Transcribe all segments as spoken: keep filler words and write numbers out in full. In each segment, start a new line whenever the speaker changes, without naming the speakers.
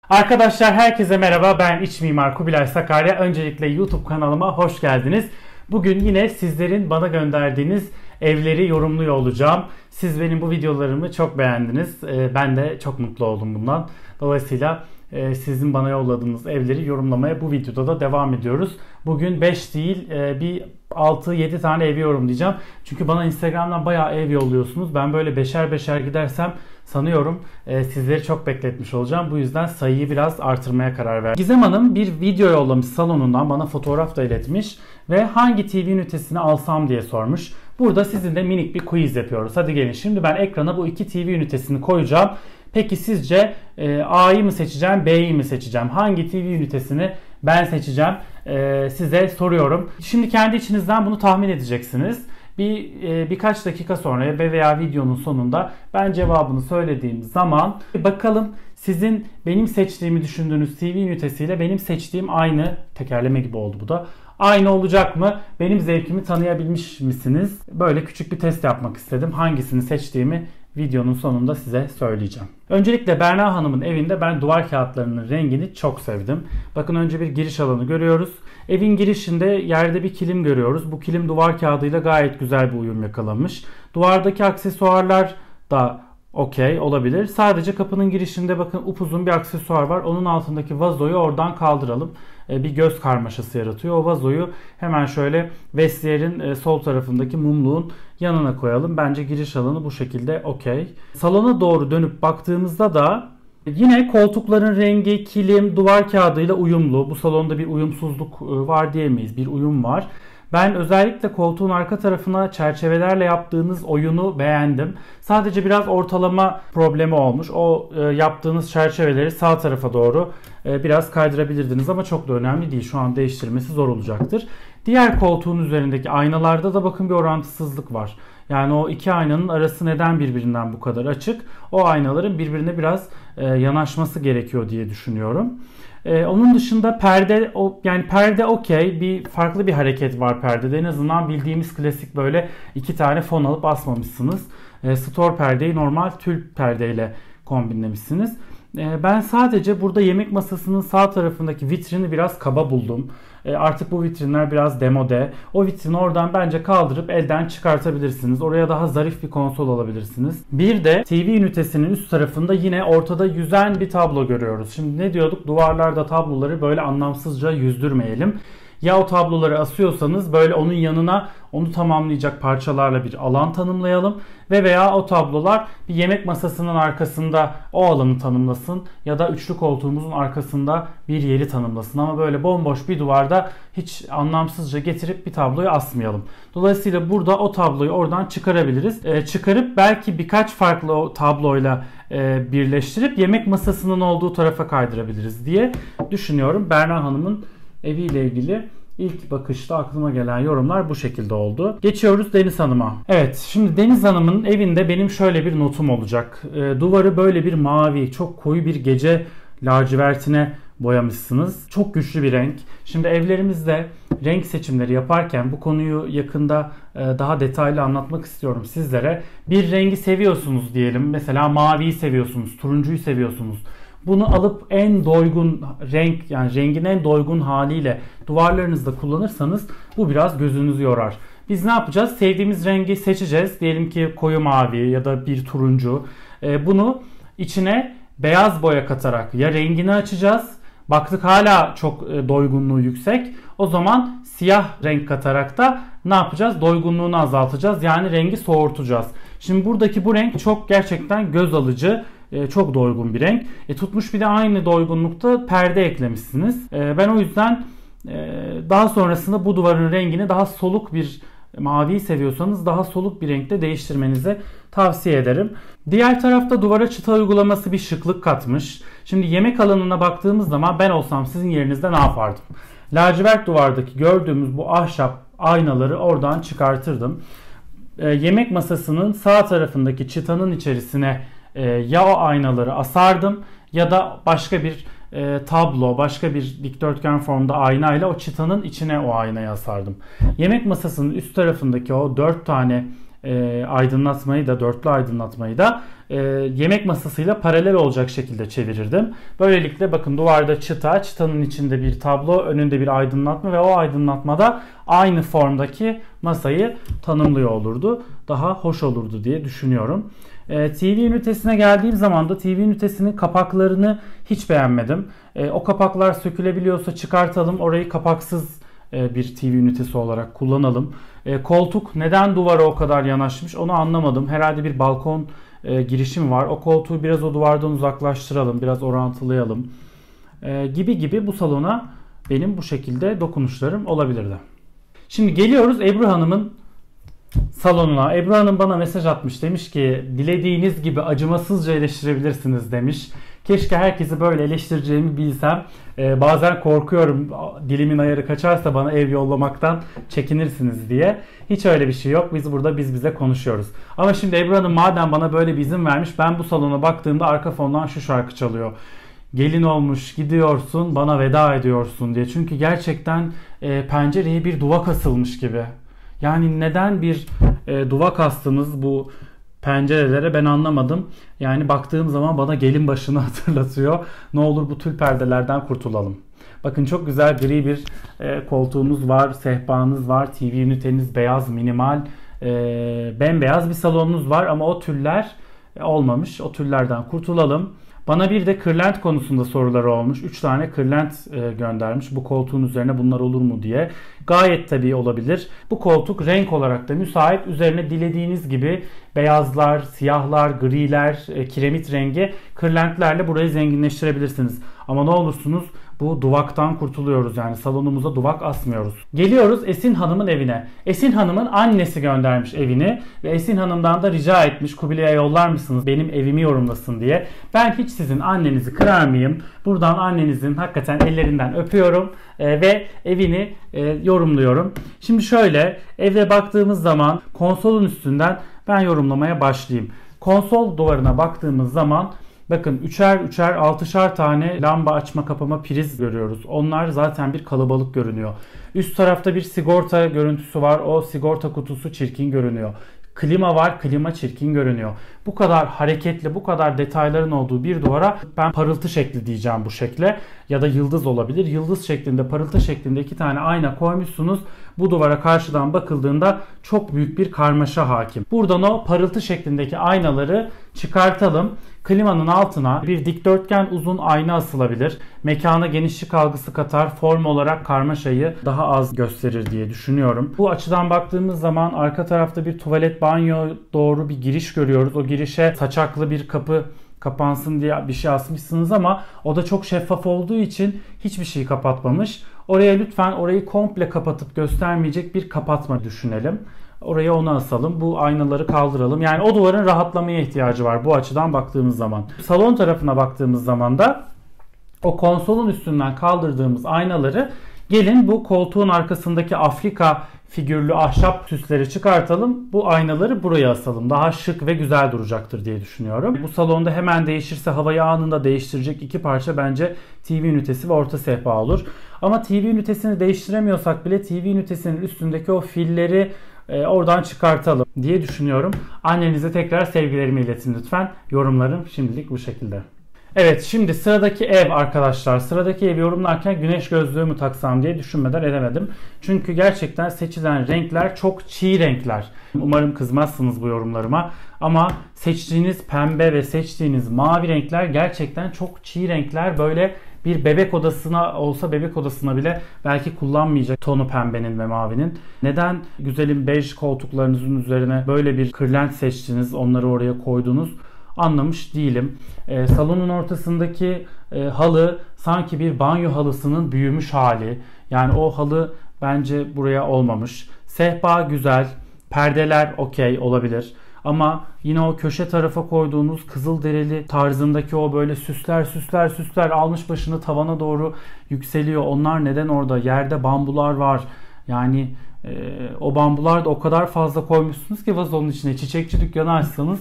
Arkadaşlar herkese merhaba, ben iç mimar Kubilay Sakarya. Öncelikle YouTube kanalıma hoş geldiniz. Bugün yine sizlerin bana gönderdiğiniz evleri yorumluyor olacağım. Siz benim bu videolarımı çok beğendiniz. Ben de çok mutlu oldum bundan. Dolayısıyla sizin bana yolladığınız evleri yorumlamaya bu videoda da devam ediyoruz. Bugün beş değil bir altı yedi tane evi yorumlayacağım. Çünkü bana Instagram'dan bayağı ev yolluyorsunuz. Ben böyle beşer beşer gidersem sanıyorum e, sizleri çok bekletmiş olacağım. Bu yüzden sayıyı biraz artırmaya karar verdim. Gizem Hanım bir video yollamış salonundan, bana fotoğraf da iletmiş ve hangi T V ünitesini alsam diye sormuş. Burada sizinle minik bir quiz yapıyoruz. Hadi gelin, şimdi ben ekrana bu iki T V ünitesini koyacağım. Peki sizce e, A'yı mı seçeceğim, B'yi mi seçeceğim? Hangi T V ünitesini ben seçeceğim? E, size soruyorum. Şimdi kendi içinizden bunu tahmin edeceksiniz. Bir e, birkaç dakika sonra ve veya videonun sonunda ben cevabını söylediğim zaman bakalım sizin benim seçtiğimi düşündüğünüz T V ünitesiyle benim seçtiğim aynı, tekerleme gibi oldu bu da, aynı olacak mı? Benim zevkimi tanıyabilmiş misiniz? Böyle küçük bir test yapmak istedim. Hangisini seçtiğimi videonun sonunda size söyleyeceğim. Öncelikle Berna Hanım'ın evinde ben duvar kağıtlarının rengini çok sevdim. Bakın, önce bir giriş alanı görüyoruz. Evin girişinde yerde bir kilim görüyoruz. Bu kilim duvar kağıdıyla gayet güzel bir uyum yakalamış. Duvardaki aksesuarlar da okey olabilir. Sadece kapının girişinde bakın upuzun bir aksesuar var. Onun altındaki vazoyu oradan kaldıralım. Bir göz karmaşası yaratıyor. O vazoyu hemen şöyle vestiyer'in sol tarafındaki mumluğun yanına koyalım. Bence giriş alanı bu şekilde okey. Salona doğru dönüp baktığımızda da yine koltukların rengi, kilim, duvar kağıdıyla uyumlu. Bu salonda bir uyumsuzluk var diyemeyiz. Bir uyum var. Ben özellikle koltuğun arka tarafına çerçevelerle yaptığınız oyunu beğendim. Sadece biraz ortalama problemi olmuş. O e, yaptığınız çerçeveleri sağ tarafa doğru e, biraz kaydırabilirdiniz ama çok da önemli değil. Şu an değiştirmesi zor olacaktır. Diğer koltuğun üzerindeki aynalarda da bakın bir orantısızlık var. Yani o iki aynanın arası neden birbirinden bu kadar açık? O aynaların birbirine biraz e, yanaşması gerekiyor diye düşünüyorum. Ee, onun dışında perde, o yani perde okey, bir farklı bir hareket var perdede. En azından bildiğimiz klasik böyle iki tane fon alıp asmamışsınız. Ee, store perdeyi normal tül perdeyle kombinlemişsiniz. Ee, ben sadece burada yemek masasının sağ tarafındaki vitrini biraz kaba buldum. Ee, artık bu vitrinler biraz demode. O vitrini oradan bence kaldırıp elden çıkartabilirsiniz. Oraya daha zarif bir konsol alabilirsiniz. Bir de T V ünitesinin üst tarafında yine ortada yüzen bir tablo görüyoruz. Şimdi ne diyorduk? Duvarlarda tabloları böyle anlamsızca yüzdürmeyelim. Ya o tabloları asıyorsanız böyle onun yanına onu tamamlayacak parçalarla bir alan tanımlayalım ve veya o tablolar bir yemek masasının arkasında o alanı tanımlasın ya da üçlü koltuğumuzun arkasında bir yeri tanımlasın, ama böyle bomboş bir duvarda hiç anlamsızca getirip bir tabloyu asmayalım. Dolayısıyla burada o tabloyu oradan çıkarabiliriz. Ee, çıkarıp belki birkaç farklı o tabloyla e, birleştirip yemek masasının olduğu tarafa kaydırabiliriz diye düşünüyorum. Berna Hanım'ın eviyle ilgili ilk bakışta aklıma gelen yorumlar bu şekilde oldu. Geçiyoruz Deniz Hanım'a. Evet, şimdi Deniz Hanım'ın evinde benim şöyle bir notum olacak. E, duvarı böyle bir mavi, çok koyu bir gece lacivertine boyamışsınız. Çok güçlü bir renk. Şimdi evlerimizde renk seçimleri yaparken bu konuyu yakında e, daha detaylı anlatmak istiyorum sizlere. Bir rengi seviyorsunuz diyelim. Mesela maviyi seviyorsunuz, turuncuyu seviyorsunuz. Bunu alıp en doygun renk, yani rengin en doygun haliyle duvarlarınızda kullanırsanız bu biraz gözünüzü yorar. Biz ne yapacağız? Sevdiğimiz rengi seçeceğiz. Diyelim ki koyu mavi ya da bir turuncu. Bunu içine beyaz boya katarak ya rengini açacağız. Baktık hala çok doygunluğu yüksek. O zaman siyah renk katarak da ne yapacağız? Doygunluğunu azaltacağız. Yani rengi soğurtacağız. Şimdi buradaki bu renk çok gerçekten göz alıcı. Çok doygun bir renk. E, tutmuş bir de aynı doygunlukta perde eklemişsiniz. E, ben o yüzden e, daha sonrasında bu duvarın rengini daha soluk bir maviyi seviyorsanız daha soluk bir renkte değiştirmenizi tavsiye ederim. Diğer tarafta duvara çıta uygulaması bir şıklık katmış. Şimdi yemek alanına baktığımız zaman ben olsam sizin yerinizde ne yapardım? Lacivert duvardaki gördüğümüz bu ahşap aynaları oradan çıkartırdım. E, yemek masasının sağ tarafındaki çıtanın içerisine ya o aynaları asardım ya da başka bir e, tablo, başka bir dikdörtgen formda aynayla o çıtanın içine o aynayı asardım. Yemek masasının üst tarafındaki o dört tane e, aydınlatmayı da, dörtlü aydınlatmayı da e, yemek masasıyla paralel olacak şekilde çevirirdim. Böylelikle bakın duvarda çıta, çıtanın içinde bir tablo, önünde bir aydınlatma ve o aydınlatmada aynı formdaki masayı tanımlıyor olurdu. Daha hoş olurdu diye düşünüyorum. E, T V ünitesine geldiğim zaman da T V ünitesinin kapaklarını hiç beğenmedim. E, o kapaklar sökülebiliyorsa çıkartalım, orayı kapaksız e, bir T V ünitesi olarak kullanalım. E, koltuk neden duvara o kadar yanaşmış onu anlamadım. Herhalde bir balkon e, girişim var. O koltuğu biraz o duvardan uzaklaştıralım, biraz orantılayalım. E, gibi gibi bu salona benim bu şekilde dokunuşlarım olabilirdi. Şimdi geliyoruz Ebru Hanım'ın salonuna. Ebru Hanım bana mesaj atmış, demiş ki dilediğiniz gibi acımasızca eleştirebilirsiniz demiş. Keşke herkesi böyle eleştireceğimi bilsem. Ee, bazen korkuyorum dilimin ayarı kaçarsa bana ev yollamaktan çekinirsiniz diye. Hiç öyle bir şey yok. Biz burada biz bize konuşuyoruz. Ama şimdi Ebru Hanım madem bana böyle bir izin vermiş, ben bu salona baktığımda arka fondan şu şarkı çalıyor. Gelin olmuş gidiyorsun, bana veda ediyorsun diye. Çünkü gerçekten e, pencereye bir duvak asılmış gibi. Yani neden bir e, duvak astınız bu pencerelere ben anlamadım. Yani baktığım zaman bana gelin başını hatırlatıyor. Ne olur bu tül perdelerden kurtulalım. Bakın çok güzel gri bir e, koltuğunuz var, sehpanız var, T V üniteniz beyaz, minimal, e, bembeyaz bir salonunuz var ama o tüller e, olmamış. O tüllerden kurtulalım. Bana bir de kırlent konusunda soruları olmuş. üç tane kırlent e, göndermiş. Bu koltuğun üzerine bunlar olur mu diye. Gayet tabii olabilir. Bu koltuk renk olarak da müsait. Üzerine dilediğiniz gibi beyazlar, siyahlar, griler, e, kiremit rengi kırlentlerle burayı zenginleştirebilirsiniz. Ama ne olursunuz bu duvaktan kurtuluyoruz, yani salonumuza duvak asmıyoruz. Geliyoruz Esin Hanım'ın evine. Esin Hanım'ın annesi göndermiş evini ve Esin Hanım'dan da rica etmiş, Kubilay'a yollar mısınız benim evimi yorumlasın diye. Ben hiç sizin annenizi kırar mıyım? Buradan annenizin hakikaten ellerinden öpüyorum e, ve evini e, yorumluyorum. Şimdi şöyle, eve baktığımız zaman konsolun üstünden ben yorumlamaya başlayayım. Konsol duvarına baktığımız zaman bakın üçer üçer altışar tane lamba açma kapama priz görüyoruz. Onlar zaten bir kalabalık görünüyor. Üst tarafta bir sigorta görüntüsü var. O sigorta kutusu çirkin görünüyor. Klima var, klima çirkin görünüyor. Bu kadar hareketli, bu kadar detayların olduğu bir duvara ben parıltı şekli diyeceğim bu şekle. Ya da yıldız olabilir. Yıldız şeklinde, parıltı şeklinde iki tane ayna koymuşsunuz. Bu duvara karşıdan bakıldığında çok büyük bir karmaşa hakim. Buradan o parıltı şeklindeki aynaları çıkartalım. Klimanın altına bir dikdörtgen uzun ayna asılabilir. Mekana genişlik algısı katar, form olarak karmaşayı daha az gösterir diye düşünüyorum. Bu açıdan baktığımız zaman arka tarafta bir tuvalet banyo doğru bir giriş görüyoruz. O girişe saçaklı bir kapı kapansın diye bir şey asmışsınız ama o da çok şeffaf olduğu için hiçbir şey kapatmamış. Oraya lütfen orayı komple kapatıp göstermeyecek bir kapatma düşünelim. Oraya onu asalım. Bu aynaları kaldıralım. Yani o duvarın rahatlamaya ihtiyacı var bu açıdan baktığımız zaman. Salon tarafına baktığımız zaman da o konsolun üstünden kaldırdığımız aynaları gelin bu koltuğun arkasındaki Afrika figürlü ahşap süsleri çıkartalım. Bu aynaları buraya asalım. Daha şık ve güzel duracaktır diye düşünüyorum. Bu salonda hemen değişirse havayı anında değiştirecek iki parça bence T V ünitesi ve orta sehpa olur. Ama T V ünitesini değiştiremiyorsak bile T V ünitesinin üstündeki o filleri e, oradan çıkartalım diye düşünüyorum. Annenize tekrar sevgilerimi iletin lütfen. Yorumlarım şimdilik bu şekilde. Evet, şimdi sıradaki ev arkadaşlar. Sıradaki ev yorumlarken güneş gözlüğü mü taksam diye düşünmeden edemedim. Çünkü gerçekten seçilen renkler çok çiğ renkler. Umarım kızmazsınız bu yorumlarıma. Ama seçtiğiniz pembe ve seçtiğiniz mavi renkler gerçekten çok çiğ renkler. Böyle bir bebek odasına olsa bebek odasına bile belki kullanmayacak tonu pembenin ve mavinin. Neden güzelim bej koltuklarınızın üzerine böyle bir kırlent seçtiniz, onları oraya koydunuz? Anlamış değilim. E, salonun ortasındaki e, halı sanki bir banyo halısının büyümüş hali. Yani o halı bence buraya olmamış. Sehpa güzel. Perdeler okey olabilir. Ama yine o köşe tarafa koyduğunuz kızılderili tarzındaki o böyle süsler süsler süsler almış başını tavana doğru yükseliyor. Onlar neden orada? Yerde bambular var. Yani e, o bambular da o kadar fazla koymuşsunuz ki vazonun içine. Çiçekçi dükkanı açsanız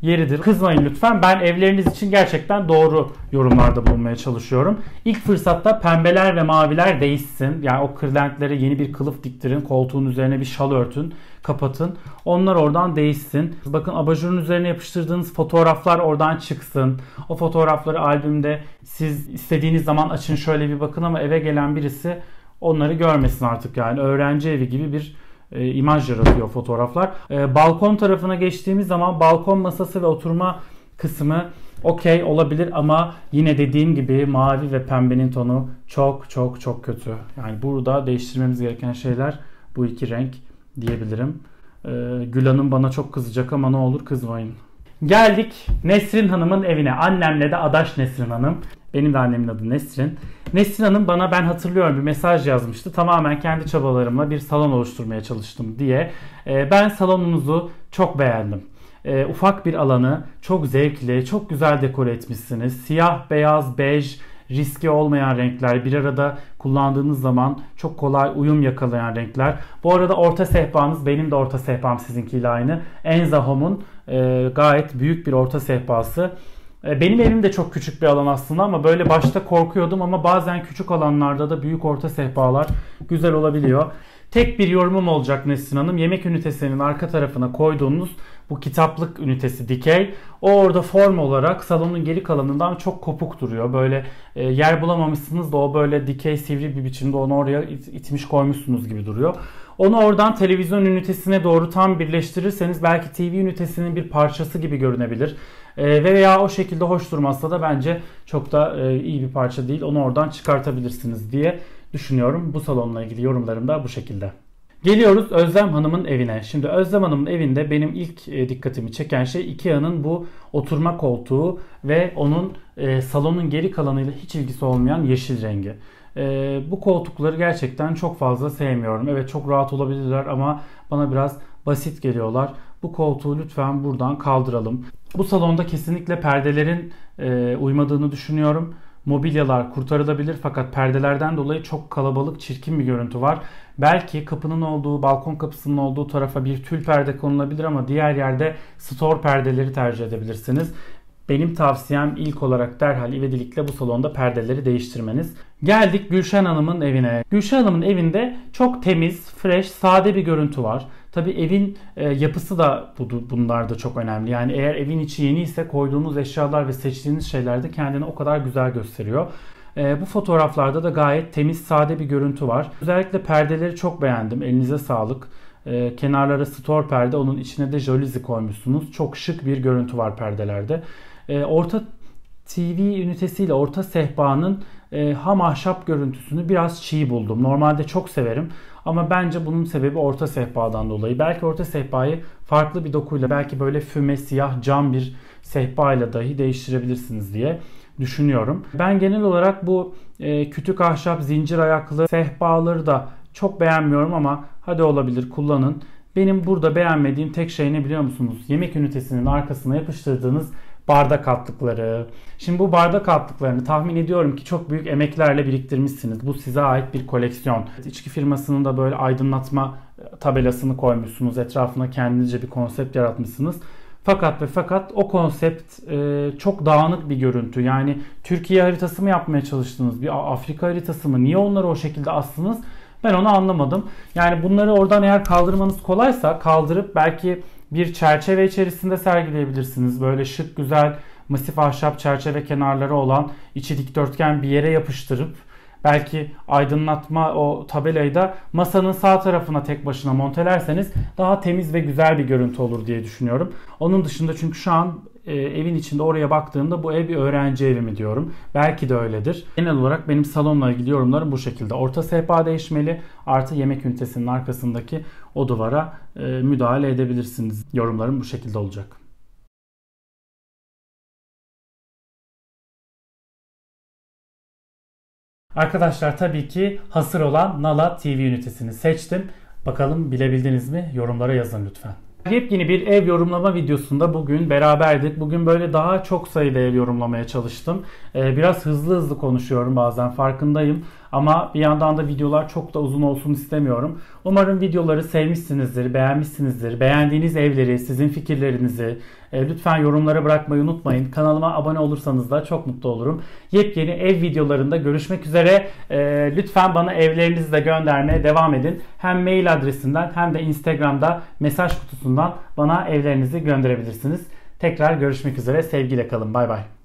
yeridir. Kızmayın lütfen. Ben evleriniz için gerçekten doğru yorumlarda bulunmaya çalışıyorum. İlk fırsatta pembeler ve maviler değişsin. Yani o kırlentlere yeni bir kılıf diktirin. Koltuğun üzerine bir şal örtün. Kapatın. Onlar oradan değişsin. Bakın abajurun üzerine yapıştırdığınız fotoğraflar oradan çıksın. O fotoğrafları albümde siz istediğiniz zaman açın şöyle bir bakın ama eve gelen birisi onları görmesin artık yani. Öğrenci evi gibi bir e, imaj yaratıyor fotoğraflar. E, balkon tarafına geçtiğimiz zaman balkon masası ve oturma kısmı okey olabilir ama yine dediğim gibi mavi ve pembenin tonu çok çok çok kötü. Yani burada değiştirmemiz gereken şeyler bu iki renk diyebilirim. Ee, Gül Hanım bana çok kızacak ama ne olur kızmayın. Geldik Nesrin Hanım'ın evine. Annemle de adaş Nesrin Hanım. Benim de annemin adı Nesrin. Nesrin Hanım bana, ben hatırlıyorum, bir mesaj yazmıştı. Tamamen kendi çabalarımla bir salon oluşturmaya çalıştım diye. Ee, ben salonunuzu çok beğendim. Ee, ufak bir alanı çok zevkli, çok güzel dekore etmişsiniz. Siyah, beyaz, bej, riski olmayan renkler, bir arada kullandığınız zaman çok kolay uyum yakalayan renkler. Bu arada orta sehpanız, benim de orta sehpam sizinkiyle aynı. Enza Home'un e, gayet büyük bir orta sehpası. E, benim evim de çok küçük bir alan aslında ama böyle başta korkuyordum ama bazen küçük alanlarda da büyük orta sehpalar güzel olabiliyor. Tek bir yorumum olacak Nesrin Hanım. Yemek ünitesinin arka tarafına koyduğunuz bu kitaplık ünitesi dikey. O orada form olarak salonun geri kalanından çok kopuk duruyor. Böyle e, yer bulamamışsınız da o böyle dikey sivri bir biçimde onu oraya it, itmiş koymuşsunuz gibi duruyor. Onu oradan televizyon ünitesine doğru tam birleştirirseniz belki T V ünitesinin bir parçası gibi görünebilir. E, veya o şekilde hoş durmazsa da bence çok da e, iyi bir parça değil. Onu oradan çıkartabilirsiniz diye düşünüyorum. Bu salonla ilgili yorumlarım da bu şekilde. Geliyoruz Özlem Hanım'ın evine. Şimdi Özlem Hanım'ın evinde benim ilk e, dikkatimi çeken şey Ikea'nın bu oturma koltuğu ve onun e, salonun geri kalanıyla hiç ilgisi olmayan yeşil rengi. E, bu koltukları gerçekten çok fazla sevmiyorum. Evet, çok rahat olabilirler ama bana biraz basit geliyorlar. Bu koltuğu lütfen buradan kaldıralım. Bu salonda kesinlikle perdelerin e, uymadığını düşünüyorum. Mobilyalar kurtarılabilir fakat perdelerden dolayı çok kalabalık, çirkin bir görüntü var. Belki kapının olduğu, balkon kapısının olduğu tarafa bir tül perde konulabilir ama diğer yerde store perdeleri tercih edebilirsiniz. Benim tavsiyem ilk olarak derhal ivedilikle bu salonda perdeleri değiştirmeniz. Geldik Gülşen Hanım'ın evine. Gülşen Hanım'ın evinde çok temiz, fresh, sade bir görüntü var. Tabii evin e, yapısı da bunlar da çok önemli. Yani eğer evin içi yeni ise koyduğunuz eşyalar ve seçtiğiniz şeyler de kendini o kadar güzel gösteriyor. E, bu fotoğraflarda da gayet temiz, sade bir görüntü var. Özellikle perdeleri çok beğendim. Elinize sağlık. E, kenarlara store perde, onun içine de jaluzi koymuşsunuz. Çok şık bir görüntü var perdelerde. E, orta T V ünitesiyle orta sehpanın e, ham ahşap görüntüsünü biraz çiğ buldum. Normalde çok severim ama bence bunun sebebi orta sehpadan dolayı. Belki orta sehpayı farklı bir dokuyla, belki böyle füme siyah cam bir sehpayla dahi değiştirebilirsiniz diye düşünüyorum. Ben genel olarak bu e, kütük ahşap zincir ayaklı sehpaları da çok beğenmiyorum ama hadi olabilir, kullanın. Benim burada beğenmediğim tek şey ne biliyor musunuz? Yemek ünitesinin arkasına yapıştırdığınız bardak altlıkları. Şimdi bu bardak altlıklarını tahmin ediyorum ki çok büyük emeklerle biriktirmişsiniz. Bu size ait bir koleksiyon. İçki firmasının da böyle aydınlatma tabelasını koymuşsunuz. Etrafına kendinizce bir konsept yaratmışsınız. Fakat ve fakat o konsept e, çok dağınık bir görüntü. Yani Türkiye haritası mı yapmaya çalıştınız? Bir Afrika haritası mı? Niye onları o şekilde astınız? Ben onu anlamadım. Yani bunları oradan eğer kaldırmanız kolaysa kaldırıp belki bir çerçeve içerisinde sergileyebilirsiniz. Böyle şık, güzel, masif ahşap çerçeve kenarları olan, içi dikdörtgen bir yere yapıştırıp belki aydınlatma o tabelayı da masanın sağ tarafına tek başına montelerseniz daha temiz ve güzel bir görüntü olur diye düşünüyorum. Onun dışında çünkü şu an e, evin içinde oraya baktığımda bu ev bir öğrenci evi mi diyorum. Belki de öyledir. Genel olarak benim salonla ilgili yorumlarım bu şekilde. Orta sehpa değişmeli, artı yemek ünitesinin arkasındaki o duvara e, müdahale edebilirsiniz. Yorumlarım bu şekilde olacak. Arkadaşlar tabii ki hasır olan Nala T V ünitesini seçtim. Bakalım bilebildiniz mi? Yorumlara yazın lütfen. Yepyeni bir ev yorumlama videosunda bugün beraberdik. Bugün böyle daha çok sayıda ev yorumlamaya çalıştım. Ee, biraz hızlı hızlı konuşuyorum bazen, farkındayım. Ama bir yandan da videolar çok da uzun olsun istemiyorum. Umarım videoları sevmişsinizdir, beğenmişsinizdir. Beğendiğiniz evleri, sizin fikirlerinizi e, lütfen yorumlara bırakmayı unutmayın. Kanalıma abone olursanız da çok mutlu olurum. Yepyeni ev videolarında görüşmek üzere. E, lütfen bana evlerinizi de göndermeye devam edin. Hem mail adresinden hem de Instagram'da mesaj kutusundan bana evlerinizi gönderebilirsiniz. Tekrar görüşmek üzere. Sevgiyle kalın. Bay bay.